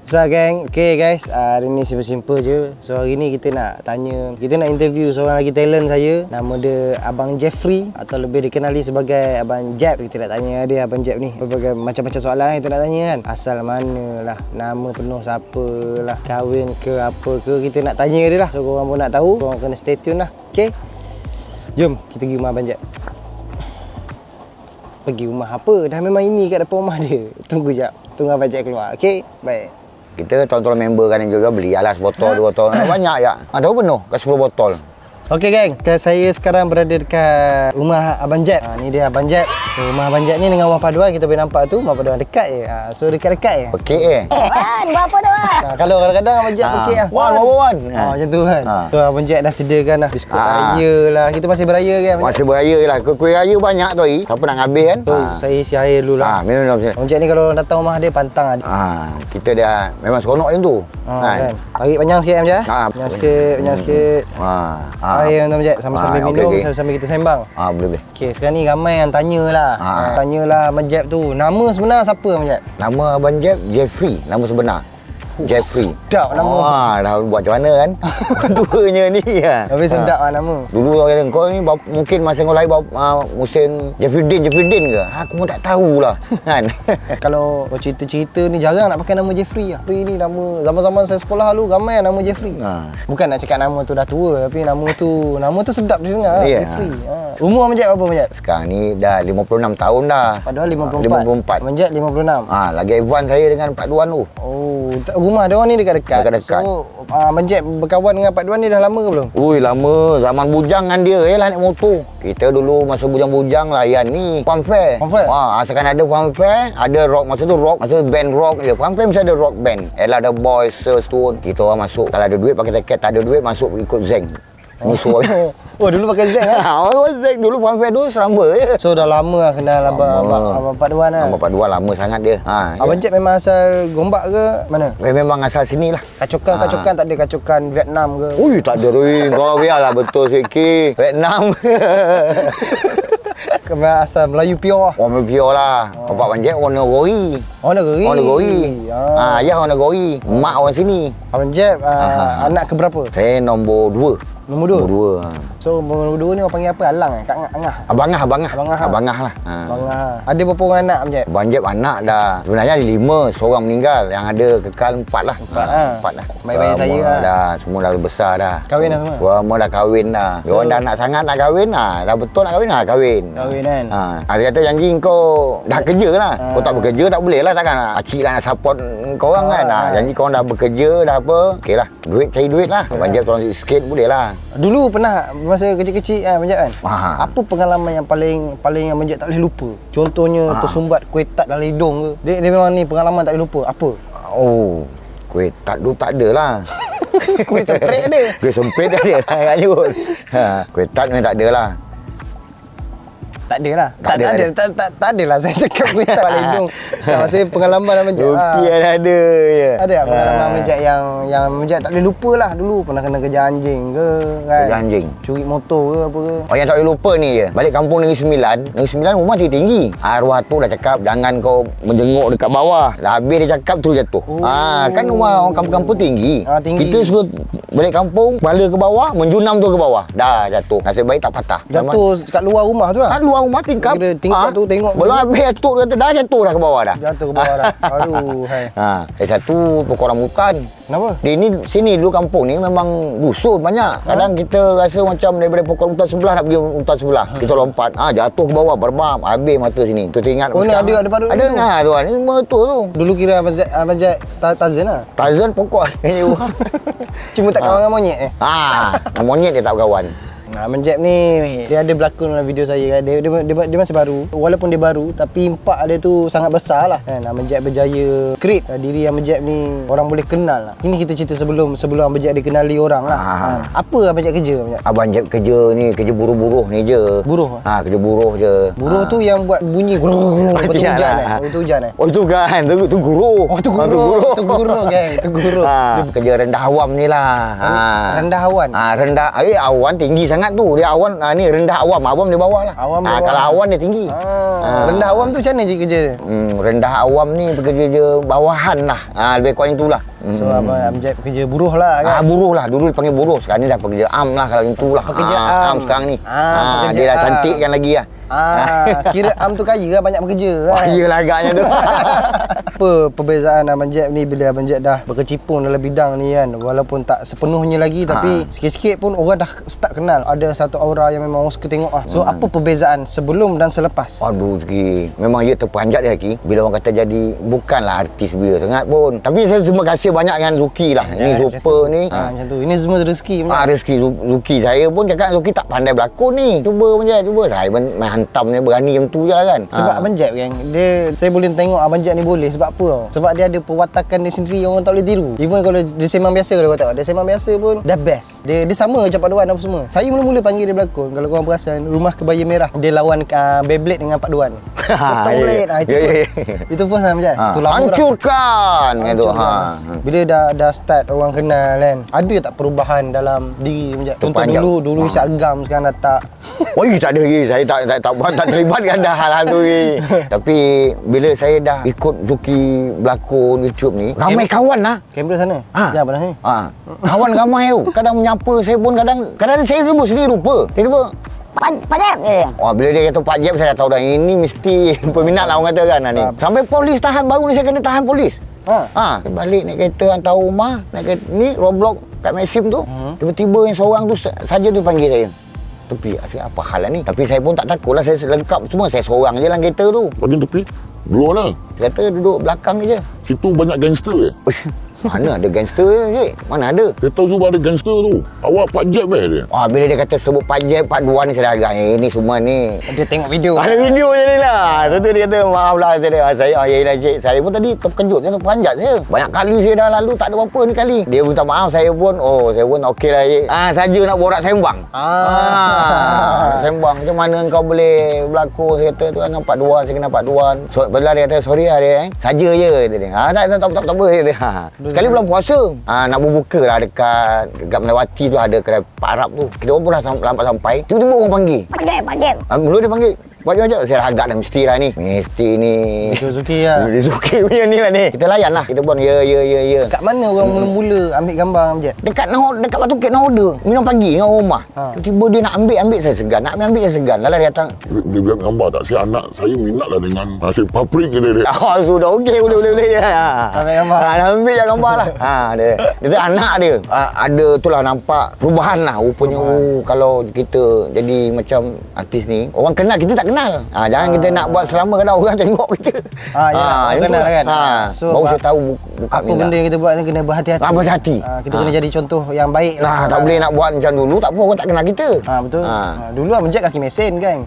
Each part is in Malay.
So geng, okay guys, hari ni simple-simple je. So hari ni kita nak interview seorang lagi talent saya. Nama dia Abang Jeffrey atau lebih dikenali sebagai Abang Jeb. Kita nak tanya dia Abang Jeb ni berbagai macam-macam soalan kita nak tanya kan. Asal mana lah, nama penuh siapa lah, kahwin ke apa ke, kita nak tanya dia lah. So korang pun nak tahu, korang kena stay tune lah. Okay, jom kita pergi rumah Abang Jeb. Pergi rumah apa? Dah memang ini kat depan rumah dia. Tunggu jap, tunggu Abang Jeb keluar. Okay, baik. Kita tolong member kan juga beli alas botol, 2 botol. Banyak ya. Tahu penuh ke 10 botol. Okey geng, saya sekarang berada dekat rumah Abang Jeb. Ni dia Abang Jeb. Rumah Abang Jeb ni dengan rumah paduan, kita boleh nampak tu, rumah paduan dekat je. So dekat-dekat je. Okey Wan, buat apa tu Wan? Kalau kadang-kadang Abang Jeb okey lah. Wan. Macam tu kan. So Abang Jeb dah sediakan dah biskut raya lah. Kita masih beraya kan? Masih beraya lah. Kuih raya banyak tu hari. Siapa nak habis kan? Saya isi air dulu lah. Minum sini. Abang Jeb ni kalau datang rumah dia pantang ada. Kita dah memang seronok macam tu. Kan. Tarik panjang sikit Abang Jeb. Panjang sikit. Air Abang Jeb sambil minum, sambil kita sembang. Boleh. Okey, sekarang ni ramai yang tanyalah. Tanyalah Abang Jeb tu, nama sebenar siapa Abang Jeb? Nama Abang Jeb Jeffrey, nama sebenar. Jeffrey. Sedap nama. Dah buat macam mana kan? Tuanya ni ya. Tapi sedap lah nama. Dulu orang kata kau ni mungkin masa kau lahir musim Jeffrey Dean ke? Aku pun tak tahulah kan. Kalau cerita-cerita ni jarang nak pakai nama Jeffrey lah. Jeffrey ni nama zaman-zaman saya sekolah dulu ramai nama Jeffrey. Bukan nak cakap nama tu dah tua, tapi nama tu sedap didengar. Jeffrey. Umur Abang Jeb apa Abang Jeb? Sekarang ni dah 56 tahun dah. Padahal 54. Abang Jeb 56. Lagi advance saya dengan Pak Duan tu. Rumah dia orang ni dekat-dekat. So Abang Jeb berkawan dengan Pak Duan ni dah lama ke belum? Ui, lama. Zaman bujang dengan dia lah naik motor. Kita dulu masa bujang-bujang layan ni Farm Fair. Asalkan ada Farm Fair, ada rock. Masa tu band rock je. Farm Fair mesti ada rock band. Ella The Boys, Sir Stone. Kita orang masuk. Kalau ada duit pakai tiket, tak ada duit masuk ikut Zeng. Musuh. Dulu pakai Zeng kan? Zeng dulu Farm Fair dulu seramba je. So dah lama lah kenal Abang Pak Duan lah. Abang Pak Duan lama sangat dia. Abang Jeb memang asal Gombak ke mana? Memang asal sini lah. Kacukan tak ada kacukan Vietnam ke? Ui, tak ada Rui. Kau biarlah betul sikit. Vietnam. Asal Melayu pure lah. Orang pure lah. Bapak Abang Jeb orang Negeri. Negeri. Ayah orang Negeri. Mak orang sini. Abang Jeb anak keberapa? Saya nombor 2. Nombor 2. So nombor 2 ni orang panggil apa? Alang Kak Angah? Abangah lah. Abangah. Ada berapa orang anak Abang Jeb? Abang Jeb anak dah. Sebenarnya ada 5, seorang meninggal. Yang ada kekal 4 lah. 4 lah. Baik-baik saya lah. Dah, semua dah besar dah. Kahwin dah semua? Semua dah kahwin dah. Diorang dah nak sangat nak kahwin lah. Dah betul nak kahwin lah, kahwin kan? Dia kata janji kau dah kerja lah. Kau tak bekerja tak boleh lah takkan. Acik lah nak support kau orang kan. Janji kau dah bekerja dah apa. Okey lah. Cari duit lah. Abang Jeb tolong sikit boleh lah. Dulu pernah masa kecil-kecil Abang Jeb kan? Apa pengalaman yang paling Abang Jeb tak boleh lupa? Contohnya tersumbat kuih tat dalam hidung ke? Dia memang ni pengalaman tak boleh lupa. Apa? Kuih tat dulu tak ada lah. Kuih semprit ada. Kuih semprit ada lah kot. Kuih tat memang tak ada lah. Tak ada lah. Tak ada lah saya cakap kuih tat dalam hidung. Maksudnya pengalaman Abang Jeb. Bukti ada je. Ada tak pengalaman Abang Jeb yang Abang Jeb tak boleh lupa lah dulu? Pernah kena kerja anjing ke kan? Kerja anjing. Curi motor ke apa ke? Yang tak boleh lupa ni je. Balik kampung Negeri Sembilan. Negeri Sembilan rumah tinggi. Arwah tu dah cakap jangan kau menjenguk dekat bawah. Dah habis dia cakap terus jatuh. Kan rumah orang kampung-kampung tinggi. Kita suka balik kampung, kepala ke bawah, menjunam tu ke bawah. Dah jatuh. Nasib baik tak patah. Jatuh kat luar rumah tu lah? Kat luar rumah tingkap. Kira tingkap tu tengok. Belum habis jatuh kata dah jatuh dah ke bawah dah. Jatuh ke bawah dah. Aduh, hai. Satu pokok rambutan. Kenapa? Sini dulu kampung ni memang dusun banyak. Kadang kita rasa macam daripada pokok rambutan sebelah nak pergi rambutan sebelah. Kita lompat, jatuh ke bawah berbam, habis mata sini. Tu teringat. Ni ada pada ada tu. Ada tu. Ni betul tu. Dulu kira Abang Jeb Tarzan lah. Tarzan pokok. Cuma tak kawan dengan monyet ni. Monyet dia tak berkawan. Abang Jeb ni dia ada berlakon dalam video saya kan. Dia masih baru. Walaupun dia baru tapi impak dia tu sangat besar lah kan. Abang Jeb berjaya create diri Abang Jeb ni orang boleh kenal lah. Ini kita cerita sebelum Abang Jeb dikenali orang lah. Apa Abang Jeb kerja Abang Jeb? Abang Jeb kerja ni kerja buruh-buruh ni je. Buruh? Kerja buruh je. Buruh tu yang buat bunyi waktu hujan Waktu hujan tu kan. Tu guru. Tu guru kan. Tu guru. Kerja rendah awam ni lah. Rendah awan. Rendah awan tinggi sangat. sangat tu. Dia awan, ni rendah awam. Awam di bawah lah. Awam di bawah. Kalau awan dia tinggi. Rendah awam tu macam mana je kerja dia? Rendah awam ni bekerja je bawahan lah. Lebih kurang itulah. So Abang Jack pekerja buruh lah kan? Buruh lah. Dulu dia panggil buruh. Sekarang ni dah pekerja am lah kalau itulah. Pekerja am sekarang ni. Dia dah cantikkan lagi lah. Kira am tu kaya lah, banyak bekerja kan? Iyalah agaknya tu. Apa perbezaan Abang Jack ni bila Abang Jack dah berkecimpung dalam bidang ni kan? Walaupun tak sepenuhnya lagi tapi sikit-sikit pun orang dah start kenal. Ada satu aura yang memang orang suka tengok lah. So apa perbezaan sebelum dan selepas? Aduh Zaki, memang ia terperanjat dia Zaki. Bila orang kata jadi, bukanlah artis biar sangat pun. Tapi saya terima kasih banyak dengan Zuki lah. Ini Zuper ni. Macam tu. Ini semua rezeki. Rezeki Zuki. Saya pun cakap Zuki tak pandai berlakon ni. Cuba Abang Jack, cuba. Saya main hantam ni berani macam tu je lah kan. Sebab Abang Jack kan, saya boleh tengok Abang Jack ni boleh. Sebab apa tau? Sebab dia ada perwatakan dia sendiri yang orang tak boleh tiru. Even kalau dia sembang biasa, kalau kau tengok, dia sembang biasa pun dah best. Dia sama macam Pak Duan apa semua. Saya mula-mula panggil dia berlakon. Kalau korang perasan, Rumah Kebaya Merah, dia lawan Beyblade dengan Pak Duan. Itu pun sama je. Tu lama hancurkan gitu. Bila dah start orang kenal kan, ada tak perubahan dalam diri Abang Jack? Contoh dulu isyak agam, sekarang dah tak. Tak ada lagi. Saya tak terlibat dengan dah hal-hal tu lagi. Tapi bila saya dah ikut Zuki berlakon YouTube ni, ramai kawan lah. Kamera sana. Jangan pada sini. Kawan ramai tu. Kadang menyapa saya pun, kadang saya sebut sendiri lupa. Tiba-tiba Pak Jeb. Bila dia kata Pak Jeb, saya dah tahu dah ini mesti peminat lah orang kata kan ni. Sampai polis tahan, baru ni saya kena tahan polis. Balik naik kereta hantar rumah, naik kereta ni Roblox kat Maxim tu. Tiba-tiba yang seorang tu saja tu panggil saya. Tepi, apa hal lah ni? Tapi saya pun tak takut lah, saya lengkap semua. Saya seorang je dalam kereta tu. Bagian tepi? Duduk mana? Kata duduk belakang je. Situ banyak gangster Mana ada gangster je? Mana ada? Dia tahu juga ada gangster tu. Awak Pak Jeb dia. Bila dia kata sebut Pak Jeb, Pak Duan ni saya dah agak ini semua ni. Dia tengok video. Ada video je ni lah. Tu dia kata maaf lah saya. Yalah cik. Saya pun tadi terkejut, saya terperanjat saya. Banyak kali saya dah lalu tak ada apa-apa ni kali. Dia minta maaf, saya pun okey lah cik. Saja nak borak sembang. Sembang macam mana kau boleh berlakon, saya kata tu kan Pak Duan, saya kenal Pak Duan. Belah dia kata sorry lah dia saja je dia. Tak apa dia. Sekali bulan puasa, nak berbuka lah dekat Melawati tu ada kedai Pak Arab tu. Kita orang pun dah lambat sampai. Tiba-tiba orang panggil. Pak Jeb. Mula dia panggil. Pak Jeb. Saya dah agak dah mesti lah ni. Mesti ni. Zuki lah. Zuki punya ni lah ni. Kita layan lah. Kita pun ya. Kat mana orang mula-mula ambil gambar Abang Jeb? Dekat batu kek order. Minum pagi dengan rumah. Tiba-tiba dia nak ambil saya segan. Nak ambil saya segan. Lalu dia datang. Dia bilang gambar tak? Si anak saya minat lah dengan nasi paprik dia. Sudah okey. Boleh. Ambil gambar. Ambil je gambar lah. Dia anak dia. Ada tu lah nampak perubahan lah. Rupanya kalau kita jadi macam artis ni, orang kenal kita tak kenal. Jangan kita nak buat selama kadang orang tengok kita. Orang kenal kan. So baru saya tahu buka apa benda yang kita buat ni kena berhati-hati. Berhati-hati. Kita kena jadi contoh yang baik lah. Tak boleh nak buat macam dulu, tak apa orang tak kenal kita. Betul. Dulu Abang Jack kaki mesin kan.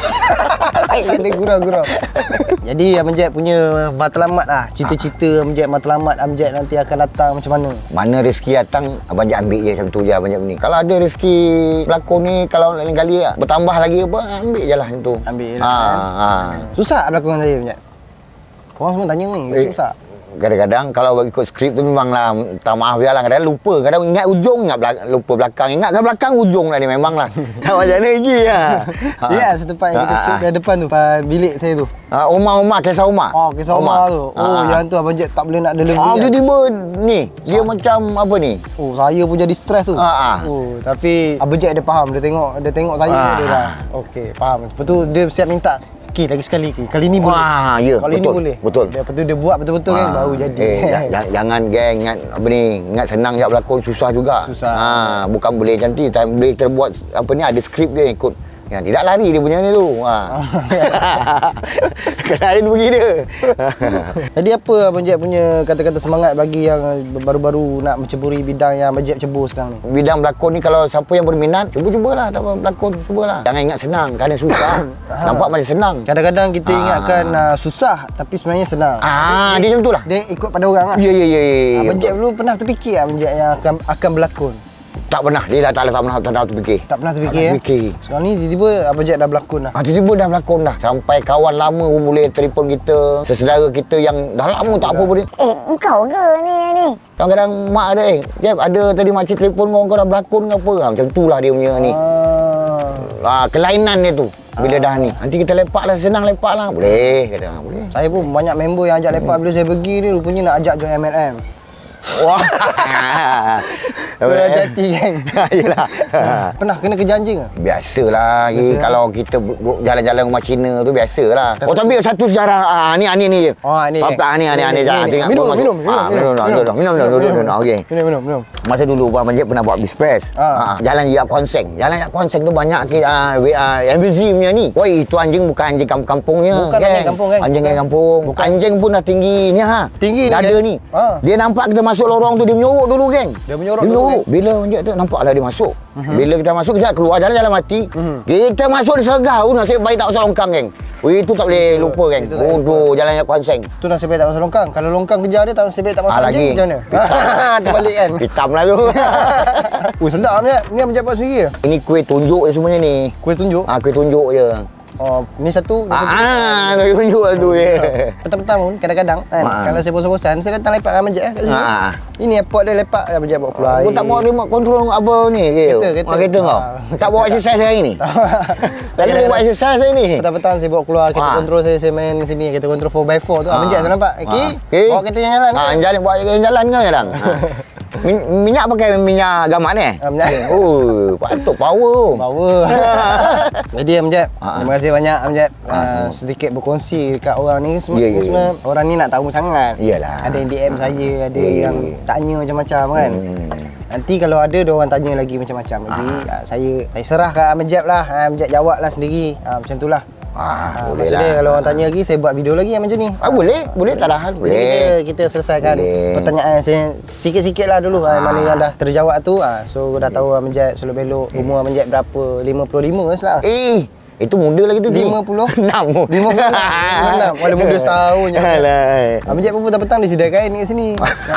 Ada gurau-gurau. Jadi Abang Jack punya matlamat lah. Cita-cita Abang Jack, matlamat Abang Jack nanti akan datang macam mana? Mana rezeki datang, Abang Jack ambil je macam tu je Abang Jack ni. Kalau ada rezeki pelakon ni, kalau lain kali bertambah lagi apa, ambil je lah macam tu. Ambil je lah. Susah berlakon saya Abang Jack? Korang semua tanya ni, susah? Kadang-kadang kalau ikut skrip tu memanglah tak maaf je lah, kadang lupa, kadang ingat ujung, lupa belakang, ingat belakang ujung lah ni memanglah. Tak macam mana lagi ya, setempat yang kita shoot dari depan tu, bilik saya tu. Omar, kisah Omar. Kisah Omar tu. Yang tu Abang Jack tak boleh nak delivery. Tiba-tiba ni, dia macam apa ni? Saya pun jadi stres tu. Tapi Abang Jack dia faham, dia tengok saya dia dah. Okey, faham. Lepas tu dia siap minta. Lagi sekali kali ni boleh. Ya, kali ni boleh. Betul. Lepas tu dia buat betul-betul kan baru jadi. Jangan geng ingat apa ni, ingat senang je berlakon, susah juga. Bukan boleh macam tu, boleh kita buat apa ni, ada skrip dia ikut. Yang tidak lari dia punya ni tu. Kena pergi dia. Jadi apa Abang Jack punya kata-kata semangat bagi yang baru-baru nak menceburi bidang yang Abang Jack cebur sekarang ni? Bidang berlakon ni kalau siapa yang berminat, cubalah. Tak apa berlakon, cubalah. Jangan ingat senang, kadang susah. Nampak macam senang. Kadang-kadang kita ingatkan susah tapi sebenarnya senang. Dia macam tu lah. Dia ikut pada orang lah. Ya. Abang Jack dulu pernah terfikir Abang Jack yang akan berlakon? Tak pernah. Dia tak pernah terfikir. Tak pernah terfikir. Sekarang ni tiba-tiba Abang Jack dah berlakon dah. Tiba-tiba dah berlakon dah. Sampai kawan lama pun boleh telefon kita. Sesedara kita yang dah lama tak apa boleh. Engkau ke ni? Kadang-kadang mak ada, Jeb ada tadi makcik telefon kau dah berlakon ke apa? Macam tu lah dia punya ni. kelainan dia tu. Bila dah ni, nanti kita lepak lah, senang lepak lah. Boleh, kata boleh. Saya pun banyak member yang ajak lepak bila saya pergi ni, rupanya nak ajak join MLM. Wah. So hati-hati kan. Yelah. Pernah kena kerja anjing ke? Biasalah. Kalau kita jalan-jalan rumah Cina tu biasalah. Oh, tapi satu sejarah ni je. Oh, ni. Ni jangan tengok. Minum. Okey. Minum. Masa dulu Abang Manjat pernah buat Bispres. Jalan Yap Konseng. Jalan Yap Konseng tu banyak MBZ punya ni. Woi, itu anjing bukan anjing kampung-kampungnya. Bukan anjing kampung kan? Anjing kampung. Anjing pun dah tinggi ni Tinggi ni. Dada ni. Dia nampak kita masuk lorong tu dia menyorok dulu geng. Dia menyorok dulu. Bila Manjat tu nampaklah dia masuk. Bila kita masuk kita keluar jalan mati. Kita masuk di Sergah. Nasib baik tak masuk longkang geng. Itu tak boleh lupa geng. Oh, jalan Yap Konseng. Tu nasib baik tak masuk longkang. Kalau longkang kejar dia, nasib baik tak masuk lagi. anjing macam mana? Terbalik kan. Hitam lah tu. Sedap Manjat. Ni Manjat buat sendiri ke? Ini kuih tunjuk je semuanya ni. Kuih tunjuk? Kuih tunjuk je. Oh, ni satu. Kuih tunjuk lah tu je. Petang-petang pun kadang-kadang kan. Kalau saya bosan-bosan, saya datang lepak dengan Manjat kat sini. Ini airport dia lepak Manjat bawa keluar. Kau tak bawa remote control apa ni? Kereta kau. Tak bawa exercise hari ni. Tadi bawa exercise hari ni. Petang-petang saya bawa keluar kereta kontrol saya main sini, kereta kontrol 4x4 tu. Manjat tu nampak. Okey. Bawa kereta yang jalan. Jalan bawa jalan ke kadang? Minyak pakai minyak gamat ni? Minyak. Oh, patut power. Jadi Manjat, terima kasih banyak Manjat. Sedikit berkongsi dekat orang ni sebenarnya orang ni nak tahu sangat. Iyalah. Ada yang DM saya, ada yang tanya macam-macam kan. Nanti kalau ada orang tanya lagi macam-macam lagi, saya serah kat Manjat lah. Manjat jawab lah sendiri. Macam tu lah. Boleh maksudnya lah. kalau orang tanya lagi, saya buat video lagi macam ni. Boleh tak dah. Boleh. Kita selesaikan Boleh. pertanyaan saya sikit-sikit lah dulu. Mana yang dah terjawab tu. So dah tahu Manjat selok belok. Umur Manjat berapa? 55 salah. Itu muda lagi tu. 56. 56. Walaupun muda setahun je. Alah. Manjat pun petang-petang dia sedai kain kat sini.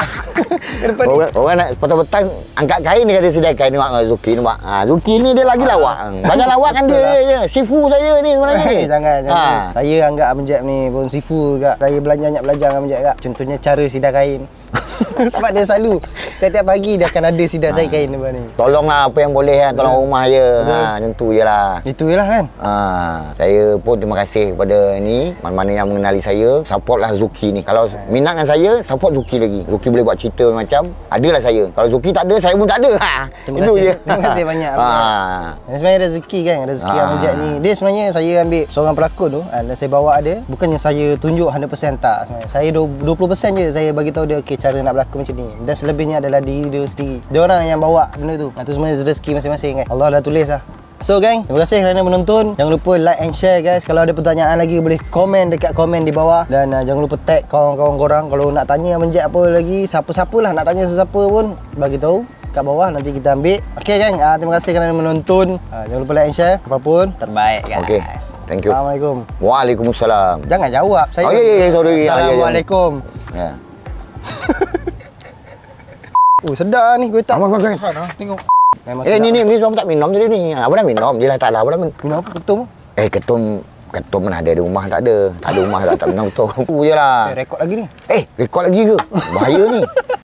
Orang nak petang-petang angkat kain dia kata sedai kain. Nampak Zuki nampak. Zuki ni dia lagi lawak. Banyak lawak kan dia je. Sifu saya ni sebenarnya ni. Jangan. Saya anggap Manjat ni pun sifu juga. Saya banyak belajar dengan Manjat juga. Contohnya cara sidai kain. Sebab dia selalu tiap-tiap pagi dia akan ada sidai saya kain depan ni. Tolonglah apa yang boleh kan. Tolong rumah je. Macam tu je lah. Itu je lah kan. Saya pun terima kasih kepada ni mana-mana yang mengenali saya. Supportlah Zuki ni. Kalau minat dengan saya, support Zuki lagi. Zuki boleh buat cerita macam adalah saya. Kalau Zuki tak ada, saya pun tak ada. Terima kasih banyak. Sebenarnya rezeki kan. Rezeki Manjat ni. Dia sebenarnya saya ambil seorang pelakon tu. Saya bawa dia. Bukannya saya tunjuk 100% tak. Saya 20% je saya bagi tahu dia okay, cara nak berlakon macam ni. Dan selebihnya adalah diri dia sendiri. Dia orang yang bawa benda tu. Itu sebenarnya rezeki masing-masing kan. Allah dah tulis lah. So gang, terima kasih kerana menonton. Jangan lupa like and share guys. Kalau ada pertanyaan lagi boleh komen dekat komen di bawah. Dan jangan lupa tag kawan-kawan korang. Kalau nak tanya Manjat apa lagi, siapa-siapalah nak tanya sesiapa pun, bagi tahu kat bawah, nanti kita ambil. Okay gang, terima kasih kerana menonton. Jangan lupa like and share. Apapun terbaik guys. Okay, thank you. Assalamualaikum. Waalaikumsalam. Jangan jawab saya. Sorry. Assalamualaikum. Ya. Sedap ni kuih tak. Tengok. Ni abang tak minum tadi ni. Abang dah minum. Dia lah tak lah. Abang dah minum. Minum apa? Ketum? Ketum mana ada di rumah tak ada. Tak ada rumah tak minum ketum. Tu je lah. Rekod lagi ni. Rekod lagi ke? Bahaya ni.